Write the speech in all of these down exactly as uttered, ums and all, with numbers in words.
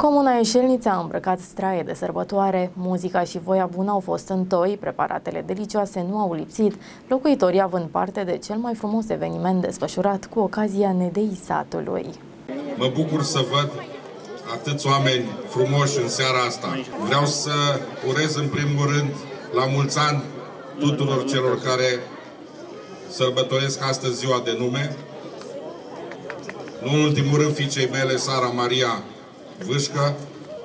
Comuna Ieșelnița a îmbrăcat straie de sărbătoare, muzica și voia bună au fost în toi, preparatele delicioase nu au lipsit, locuitorii având parte de cel mai frumos eveniment desfășurat cu ocazia Nedeii satului. Mă bucur să văd atâți oameni frumoși în seara asta. Vreau să urez în primul rând la mulți ani tuturor celor care sărbătoresc astăzi ziua de nume. Nu în ultimul rând fiicei mele, Sara Maria Vâșcă.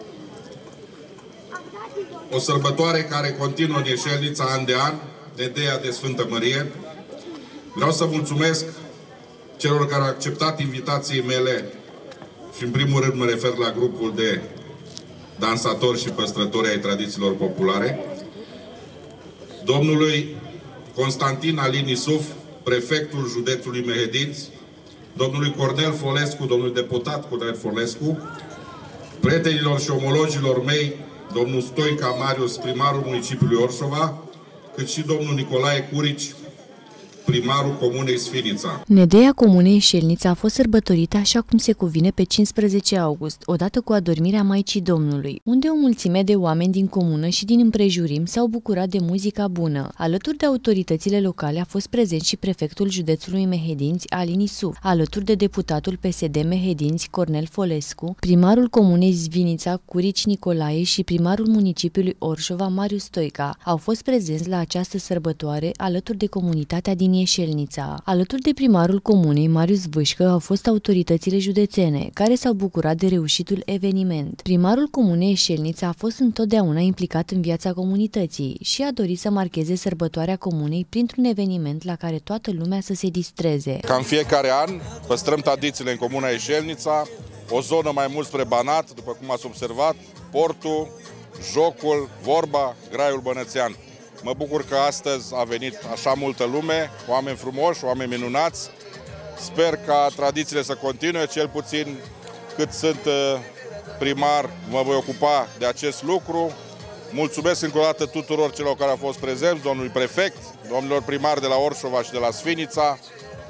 O sărbătoare care continuă în Ieșelnița an de an, Nedeia de Sfântă Mărie. Vreau să mulțumesc celor care au acceptat invitației mele și în primul rând mă refer la grupul de dansatori și păstrători ai tradițiilor populare. Domnului Constantin Alin Isuf, prefectul județului Mehedinți, domnului Cornel Folescu, domnul deputat Cornel Folescu, prietenilor și omologilor mei, domnul Stoica Marius, primarul municipiului Orșova, cât și domnul Nicolae Curici, primarul Comunei Sfinița. Nedeia Comunei Ieșelnița a fost sărbătorită așa cum se cuvine pe cincisprezece august, odată cu adormirea Maicii Domnului, unde o mulțime de oameni din comună și din împrejurim s-au bucurat de muzica bună. Alături de autoritățile locale a fost prezent și prefectul județului Mehedinți, Alin Isuf, alături de deputatul P S D Mehedinți, Cornel Folescu, primarul Comunei Sfinița, Curici Nicolae și primarul municipiului Orșova, Marius Stoica. Au fost prezenți la această sărbătoare alături de comunitatea din Ieșelnița. Alături de primarul comunei, Marius Vâșcă, au fost autoritățile județene, care s-au bucurat de reușitul eveniment. Primarul comunei Ieșelnița a fost întotdeauna implicat în viața comunității și a dorit să marcheze sărbătoarea comunei printr-un eveniment la care toată lumea să se distreze. Ca în fiecare an, păstrăm tradițiile în comuna Ieșelnița, o zonă mai mult spre Banat, după cum ați observat, portul, jocul, vorba, graiul bănățean. Mă bucur că astăzi a venit așa multă lume, oameni frumoși, oameni minunați. Sper ca tradițiile să continue, cel puțin cât sunt primar, mă voi ocupa de acest lucru. Mulțumesc încă o dată tuturor celor care au fost prezenți, domnului prefect, domnilor primari de la Orșova și de la Sfinița.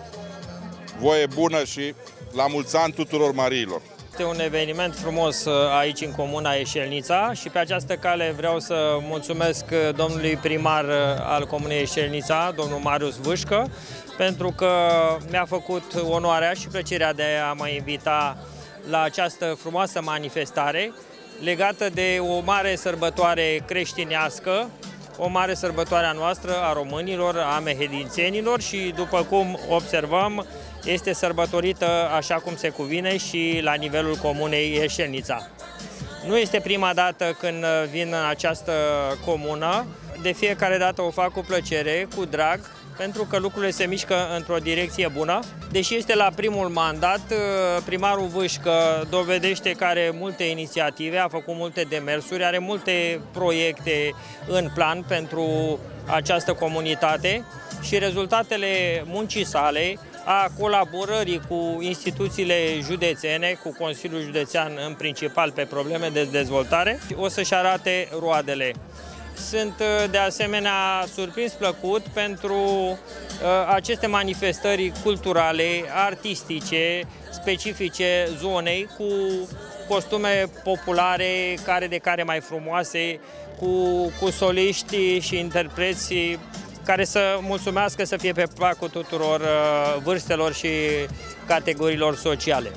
Voie bună și la mulți ani tuturor Mariilor. Este un eveniment frumos aici în comuna Ieșelnița și pe această cale vreau să mulțumesc domnului primar al comunei Ieșelnița, domnul Marius Vâșcă, pentru că mi-a făcut onoarea și plăcerea de a mă invita la această frumoasă manifestare legată de o mare sărbătoare creștinească, o mare sărbătoare a noastră, a românilor, a mehedințenilor și, după cum observăm, este sărbătorită așa cum se cuvine și la nivelul comunei Ieșelnița. Nu este prima dată când vin în această comună, de fiecare dată o fac cu plăcere, cu drag, pentru că lucrurile se mișcă într-o direcție bună. Deși este la primul mandat, primarul Vâșcă dovedește că are multe inițiative, a făcut multe demersuri, are multe proiecte în plan pentru această comunitate și rezultatele muncii sale, a colaborării cu instituțiile județene, cu Consiliul Județean în principal pe probleme de dezvoltare, o să-și arate roadele. Sunt de asemenea surprins plăcut pentru uh, aceste manifestări culturale, artistice, specifice zonei, cu costume populare, care de care mai frumoase, cu, cu soliști și interpreți care să mulțumească, să fie pe placul tuturor uh, vârstelor și categoriilor sociale.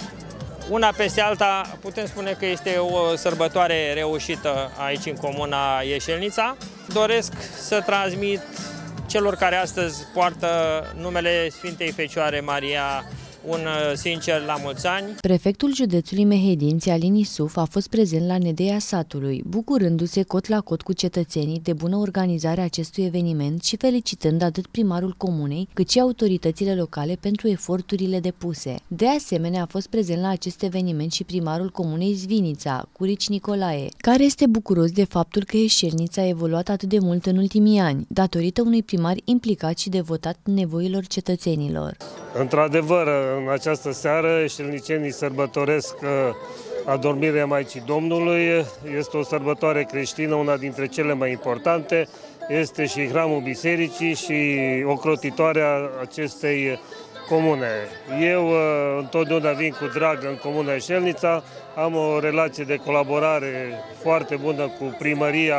Una peste alta, putem spune că este o sărbătoare reușită aici în comuna Ieșelnița. Doresc să transmit celor care astăzi poartă numele Sfintei Fecioare Maria un sincer la mulți ani. Prefectul județului Mehedinți, Alin Isuf, a fost prezent la Nedeia satului, bucurându-se cot la cot cu cetățenii de bună organizare a acestui eveniment și felicitând atât primarul comunei, cât și autoritățile locale pentru eforturile depuse. De asemenea, a fost prezent la acest eveniment și primarul comunei Sfinița, Curici Nicolae, care este bucuros de faptul că Ieșelnița a evoluat atât de mult în ultimii ani, datorită unui primar implicat și devotat nevoilor cetățenilor. Într-adevăr, în această seară, ieșelnicenii sărbătoresc adormirea Maicii Domnului. Este o sărbătoare creștină, una dintre cele mai importante. Este și hramul bisericii și ocrotitoarea acestei comune. Eu întotdeauna vin cu drag în comuna Eșelnița, am o relație de colaborare foarte bună cu primăria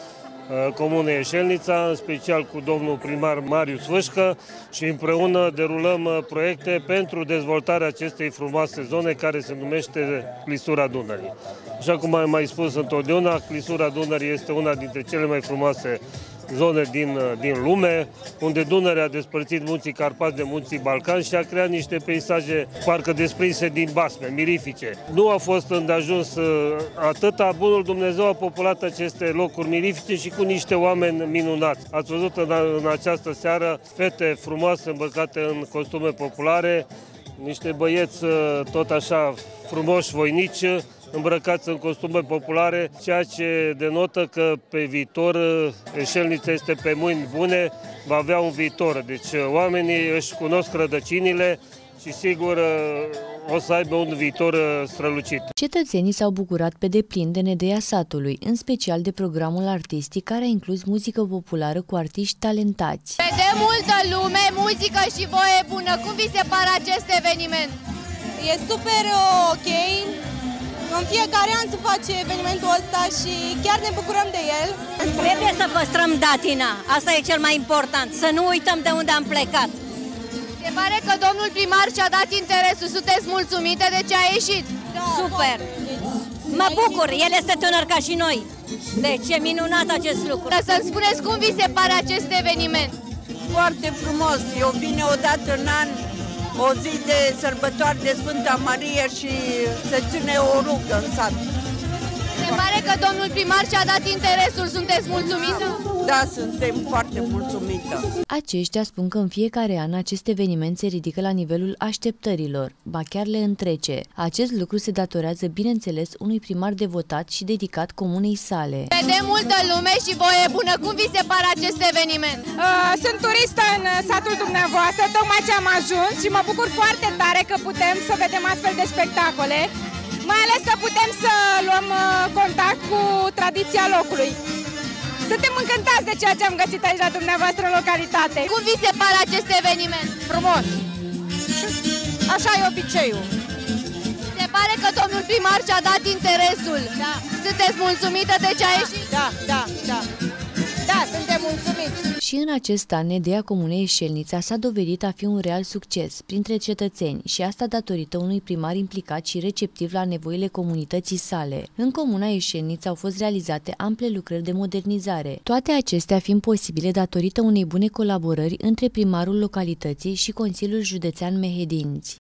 comunei Eșelnița, în special cu domnul primar Marius Vâșcă, și împreună derulăm proiecte pentru dezvoltarea acestei frumoase zone care se numește Clisura Dunării. Așa cum am mai spus întotdeauna, Clisura Dunării este una dintre cele mai frumoase zone din, din lume, unde Dunărea a despărțit munții Carpați de munții Balcani și a creat niște peisaje parcă desprinse din basme, mirifice. Nu a fost îndeajuns atâta, bunul Dumnezeu a populat aceste locuri mirifice și cu niște oameni minunați. Ați văzut în, în această seară fete frumoase îmbrăcate în costume populare, niște băieți tot așa frumoși, voinici, îmbrăcați în costume populare, ceea ce denotă că pe viitor Eșelnița este pe mâini bune, va avea un viitor. Deci oamenii își cunosc rădăcinile și sigur o să aibă un viitor strălucit. Cetățenii s-au bucurat pe deplin de nedeia satului, în special de programul artistic care a inclus muzică populară cu artiști talentați. Vedem multă lume, muzică și voie bună. Cum vi se pare acest eveniment? E super ok. În fiecare an se face evenimentul ăsta și chiar ne bucurăm de el. Trebuie să păstrăm datina, asta e cel mai important, să nu uităm de unde am plecat. Se pare că domnul primar și-a dat interesul, sunteți mulțumite de ce a ieșit? Da, super! Mă bucur, el este tânăr ca și noi, deci e minunat acest lucru. Să-mi spuneți cum vi se pare acest eveniment? Foarte frumos, eu vin o dată în an, o zi de sărbătoare de Sfânta Marie și se ține o rugă în sat. Se pare că domnul primar și-a dat interesul, sunteți mulțumită? Da, suntem foarte mulțumită. Aceștia spun că în fiecare an acest eveniment se ridică la nivelul așteptărilor, ba chiar le întrece. Acest lucru se datorează, bineînțeles, unui primar devotat și dedicat comunei sale. Vedem multă lume și voie bună. Cum vi se pare acest eveniment? Uh, sunt turistă în satul dumneavoastră, tocmai ce am ajuns și mă bucur foarte tare că putem să vedem astfel de spectacole, mai ales că putem să luăm contact cu tradiția locului. Suntem încântați de ceea ce am găsit aici la dumneavoastră în localitate. Cum vi se pare acest eveniment? Frumos! Așa e obiceiul. Se pare că domnul primar și-a dat interesul. Da. Sunteți mulțumită de ce a ieșit? Da, da, da. Da, suntem mulțumiți. Și în acest an, nedeia comunei Eșelnița s-a dovedit a fi un real succes printre cetățeni și asta datorită unui primar implicat și receptiv la nevoile comunității sale. În comuna Eșelnița au fost realizate ample lucrări de modernizare, toate acestea fiind posibile datorită unei bune colaborări între primarul localității și Consiliul Județean Mehedinți.